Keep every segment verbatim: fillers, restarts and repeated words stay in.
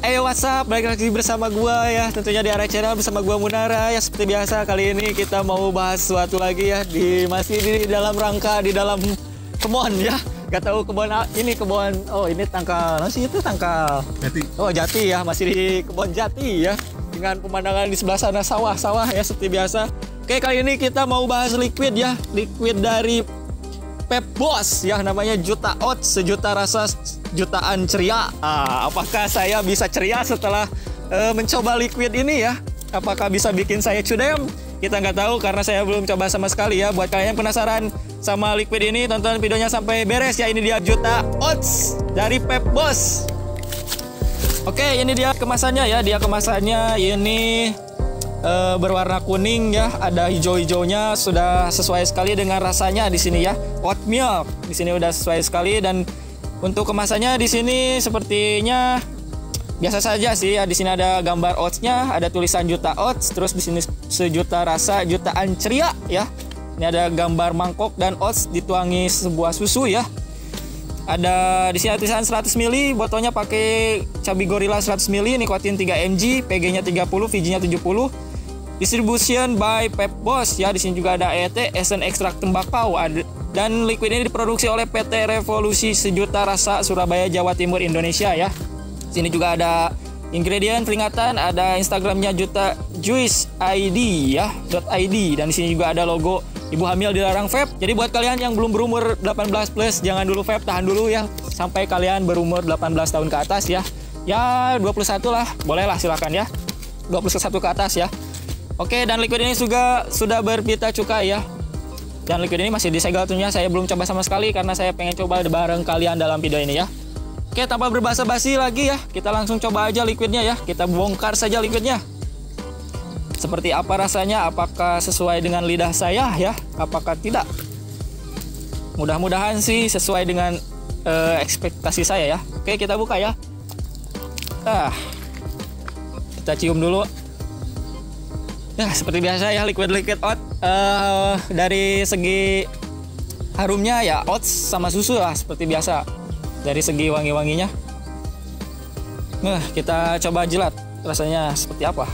Hey what's up, balik lagi bersama gua ya, tentunya di Arah Channel bersama gua Munara ya. Seperti biasa kali ini kita mau bahas sesuatu lagi ya, di masih di dalam rangka di dalam kebun ya. Gak tahu kebun ini kebun, oh ini tangkal, masih itu tangkal Jati. Oh Jati ya, masih di kebun Jati ya, dengan pemandangan di sebelah sana sawah-sawah ya seperti biasa. Oke, kali ini kita mau bahas liquid ya, liquid dari Pep Boss ya, namanya Juta Oats, sejuta rasa jutaan ceria. Ah, apakah saya bisa ceria setelah uh, mencoba liquid ini ya? Apakah bisa bikin saya cudem? Kita nggak tahu karena saya belum coba sama sekali ya. Buat kalian yang penasaran sama liquid ini, tonton videonya sampai beres ya. Ini dia Juta Oats dari Pep Boss. Oke, ini dia kemasannya ya. Dia kemasannya ini Uh, berwarna kuning ya, ada hijau-hijaunya, sudah sesuai sekali dengan rasanya di sini ya. Oat milk di sini udah sesuai sekali, dan untuk kemasannya di sini sepertinya biasa saja sih ya. Di sini ada gambar oatsnya, ada tulisan Juta Oats, terus di sini sejuta rasa jutaan ceria ya. Ini ada gambar mangkok dan oats dituangi sebuah susu ya. Ada di sini tulisan seratus mililiter, botolnya pakai cabai gorilla seratus mililiter, nikotin tiga miligram, P G-nya tiga puluh, V G-nya tujuh puluh. Distribution by Pep Boss ya. Di sini juga ada E T, esen ekstrak tembakau. Dan liquid ini diproduksi oleh P T Revolusi Sejuta Rasa Surabaya, Jawa Timur, Indonesia ya. Sini juga ada ingredient peringatan, ada Instagramnya Juta Juice I D ya, .id, dan di sini juga ada logo ibu hamil dilarang vape. Jadi buat kalian yang belum berumur delapan belas plus, jangan dulu vape, tahan dulu ya sampai kalian berumur delapan belas tahun ke atas ya. Ya dua puluh satu lah, boleh lah, silakan ya. dua puluh satu ke atas ya. Oke, dan liquid ini juga sudah berpita cukai ya. Dan liquid ini masih disegel tentunya, saya belum coba sama sekali karena saya pengen coba bareng kalian dalam video ini ya. Oke, tanpa berbasa-basi lagi ya, kita langsung coba aja liquidnya ya. Kita bongkar saja liquidnya. Seperti apa rasanya, apakah sesuai dengan lidah saya ya, apakah tidak. Mudah-mudahan sih sesuai dengan uh, ekspektasi saya ya. Oke, kita buka ya. Ah, kita cium dulu. Ya, seperti biasa ya, liquid-liquid oat. Uh, dari segi harumnya ya oats sama susu lah seperti biasa. Dari segi wangi-wanginya, nah kita coba jilat rasanya seperti apa.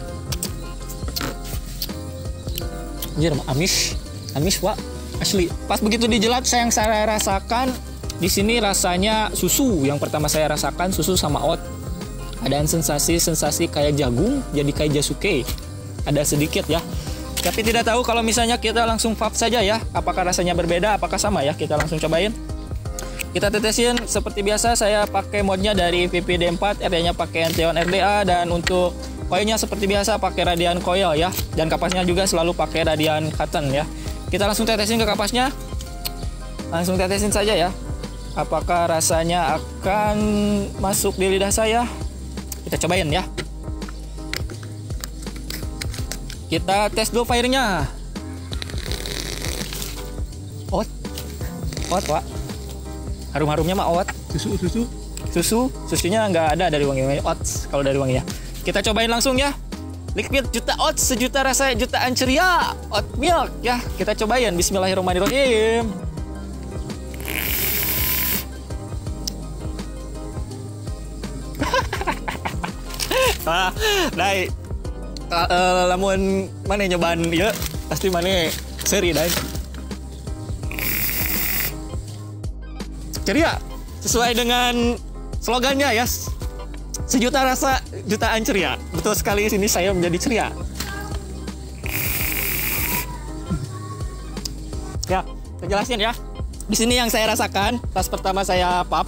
Anjir, amis, amis wak, asli. Pas begitu dijilat, saya yang saya rasakan di sini rasanya susu. Yang pertama saya rasakan susu sama oat. Ada sensasi-sensasi kayak jagung, jadi kayak jasuke. Ada sedikit ya. Tapi tidak tahu kalau misalnya kita langsung vape saja ya, apakah rasanya berbeda, apakah sama ya. Kita langsung cobain. Kita tetesin seperti biasa, saya pakai modnya dari V P D empat, R D-nya pakai Enteon R D A, dan untuk coilnya seperti biasa pakai radian coil ya, dan kapasnya juga selalu pakai radian cotton ya. Kita langsung tetesin ke kapasnya, langsung tetesin saja ya. Apakah rasanya akan masuk di lidah saya? Kita cobain ya. Kita tes dulu fire-nya. Oat, oat pak. Harum-harumnya mah oat. Susu, susu. Susu, susunya nggak ada dari wangi-wangi oats. Kalau dari wanginya, kita cobain langsung ya. Liquid Juta Oats, sejuta rasa jutaan ceria, oat milk ya. Kita cobain. Bismillahirrahmanirrahim. Ah, dai. Uh, lamun mana nyobaan ya, pasti mana seri dai. Ceria, sesuai dengan slogannya ya, sejuta rasa jutaan ceria. Betul sekali, sini saya menjadi ceria. Ya, saya jelasin ya. Di sini yang saya rasakan pas pertama saya pap.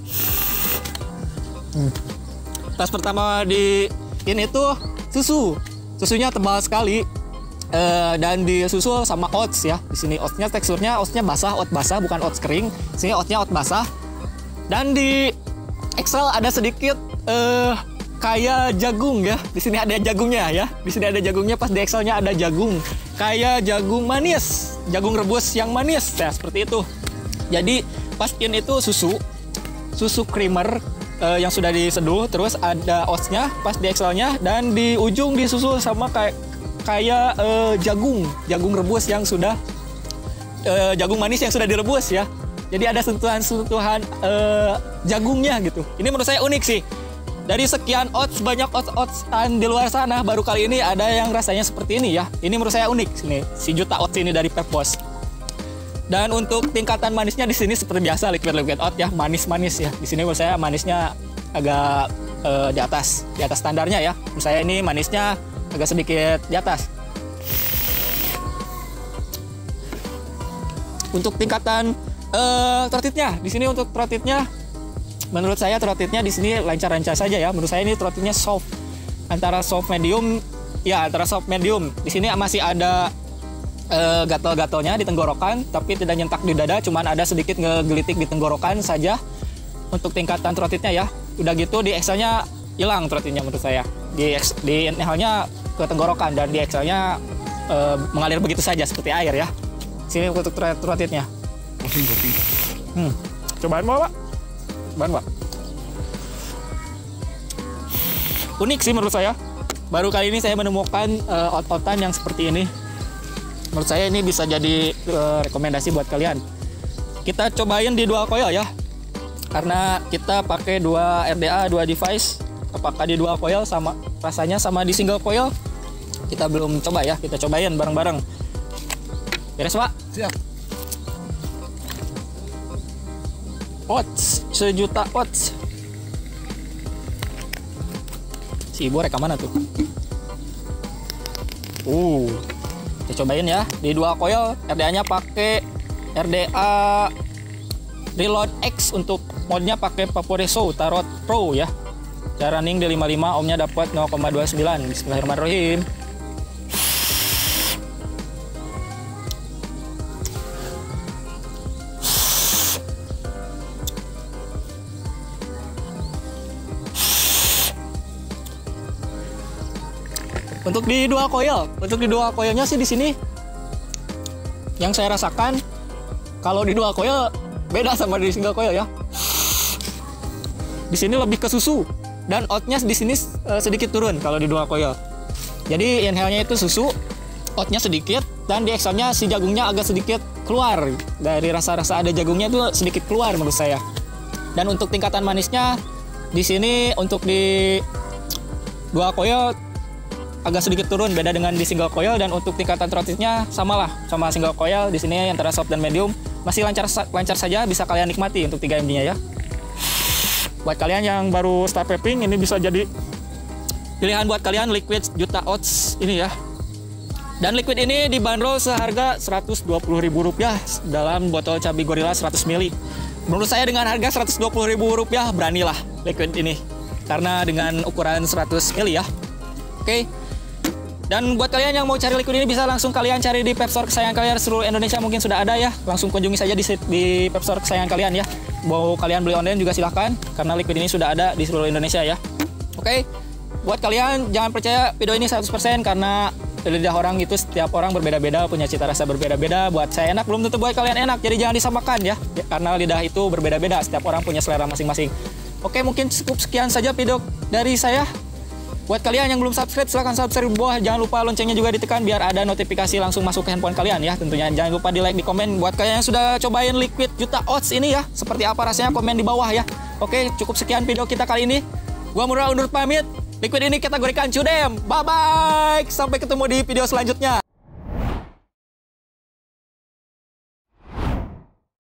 Hmm. Pas pertama di ini tuh susu. Susunya tebal sekali. Uh, dan di susu sama oats ya. Di sini oatsnya teksturnya oatsnya basah, oat basah bukan oats kering. Di sini oatnya oat basah. Dan di Excel ada sedikit uh, kayak jagung ya. Di sini ada jagungnya ya. Di sini ada jagungnya, pas di Excelnya ada jagung. Kayak jagung manis, jagung rebus yang manis ya, seperti itu. Jadi pas in itu susu, susu creamer uh, yang sudah diseduh, terus ada oatsnya pas di Excelnya, dan di ujung disusul sama kayak kayak uh, jagung, jagung rebus yang sudah uh, jagung manis yang sudah direbus ya. Jadi ada sentuhan-sentuhan uh, jagungnya gitu. Ini menurut saya unik sih. Dari sekian oats, banyak oats-oatsan di luar sana, baru kali ini ada yang rasanya seperti ini ya. Ini menurut saya unik sini, si Juta Oats ini dari Pep Boss. Dan untuk tingkatan manisnya di sini seperti biasa liquid liquid oat ya, manis-manis ya. Di sini menurut saya manisnya agak uh, di atas, di atas standarnya ya. Menurut saya ini manisnya agak sedikit di atas. Untuk tingkatan uh, trotitnya, di sini untuk trotitnya, menurut saya trotitnya di sini lancar-lancar saja ya. Menurut saya ini trotitnya soft, antara soft medium, ya antara soft medium. Di sini masih ada uh, gatal-gatalnya di tenggorokan, tapi tidak nyentak di dada, cuman ada sedikit ngegelitik di tenggorokan saja. Untuk tingkatan trotitnya ya, udah gitu di exhalnya hilang trotitnya menurut saya. Di di inhalnya ke tenggorokan dan di exhalnya uh, mengalir begitu saja seperti air ya. Sini untuk trotitnya. Hmm, cobain mau Pak? Cobain Pak. Unik sih menurut saya. Baru kali ini saya menemukan uh, out-outan yang seperti ini. Menurut saya ini bisa jadi uh, rekomendasi buat kalian. Kita cobain di dual coil ya. Karena kita pakai dua R D A, dua device. Apakah di dual coil sama rasanya sama di single coil? Kita belum coba ya. Kita cobain bareng-bareng. Beres Pak? Siap. Oats, sejuta oats. Si ibu rekaman mana tuh? Uh, kita cobain ya. Di dua coil, R D A-nya pakai R D A Reload X, untuk modnya pakai Vaporesso Tarot Pro ya. Cara running di lima puluh lima, ohmnya dapat nol koma dua sembilan. Bismillahirrahmanirrahim. Untuk di dual coil, untuk di dual coilnya sih di sini yang saya rasakan kalau di dual coil beda sama di single coil ya. Di sini lebih ke susu dan oatnya di sini uh, sedikit turun kalau di dual coil. Jadi inhale-nya itu susu, oatnya sedikit, dan di exhalnya si jagungnya agak sedikit keluar. Dari rasa-rasa ada jagungnya itu sedikit keluar menurut saya. Dan untuk tingkatan manisnya di sini untuk di dual coil agak sedikit turun, beda dengan di single coil. Dan untuk tingkatan trotitnya samalah sama single coil. Di sini antara soft dan medium masih lancar lancar saja, bisa kalian nikmati untuk tiga M D-nya ya. Buat kalian yang baru start vaping, ini bisa jadi pilihan buat kalian liquid Juta Oats ini ya. Dan liquid ini dibanderol seharga seratus dua puluh ribu rupiah dalam botol cabai gorilla seratus mililiter. Menurut saya dengan harga seratus dua puluh ribu rupiah beranilah liquid ini, karena dengan ukuran seratus mililiter ya. Oke. Dan buat kalian yang mau cari liquid ini, bisa langsung kalian cari di Pep Store kesayangan kalian seluruh Indonesia, mungkin sudah ada ya. Langsung kunjungi saja di, di Pep Store kesayangan kalian ya. Mau kalian beli online juga silahkan, karena liquid ini sudah ada di seluruh Indonesia ya. Oke, buat kalian jangan percaya video ini seratus persen, karena lidah orang itu setiap orang berbeda-beda, punya cita rasa berbeda-beda. Buat saya enak belum tentu buat kalian enak, jadi jangan disamakan ya, karena lidah itu berbeda-beda, setiap orang punya selera masing-masing. Oke, mungkin cukup sekian saja video dari saya. Buat kalian yang belum subscribe, silahkan subscribe di bawah. Jangan lupa loncengnya juga ditekan biar ada notifikasi langsung masuk ke handphone kalian ya. Tentunya jangan lupa di like, di komen. Buat kalian yang sudah cobain liquid Juta Oats ini ya, seperti apa rasanya, komen di bawah ya. Oke, cukup sekian video kita kali ini. Gua Murah undur pamit. Liquid ini kategorikan cudem. Bye bye. Sampai ketemu di video selanjutnya.